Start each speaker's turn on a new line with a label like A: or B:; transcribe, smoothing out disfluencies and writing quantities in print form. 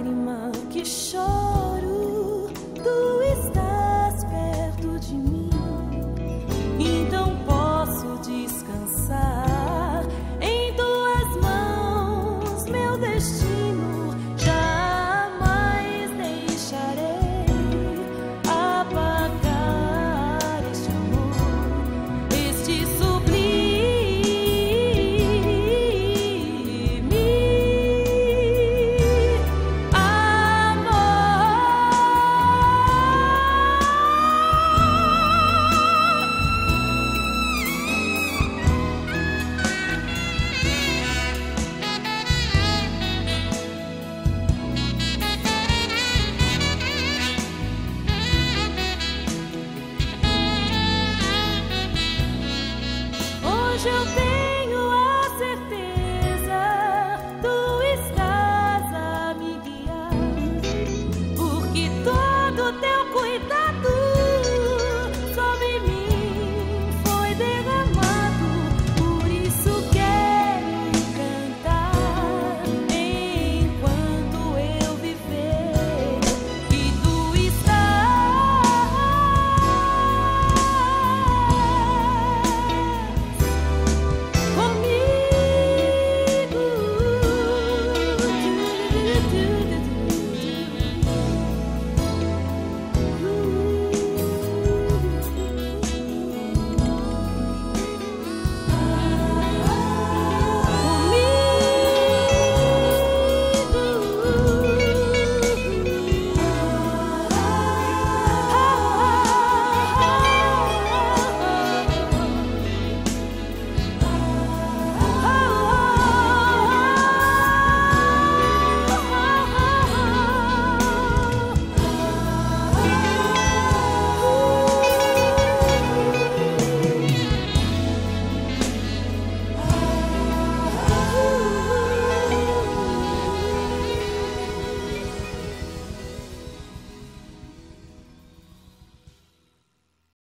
A: lágrima que choro, tu estás perto de mim, então posso descansar em tuas mãos, meu destino jamais deixarei apagar este amor, este hoje eu tenho a certeza, tu estás a me guiar, porque todo teu cuidado sobre mim foi derramado. Por isso quero cantar enquanto eu viver, que tu estás comigo.